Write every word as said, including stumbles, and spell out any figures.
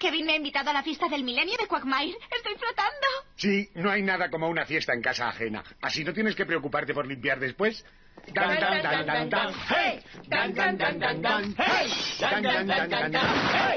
Kevin me ha invitado a la fiesta del milenio de Quagmire. Estoy flotando. Sí, no hay nada como una fiesta en casa ajena. Así no tienes que preocuparte por limpiar después. Dan, dan, dan, dan, dan. ¡Hey! Dan, dan, dan, dan, dan. ¡Hey! Dan, dan, dan, dan, dan. ¡Hey!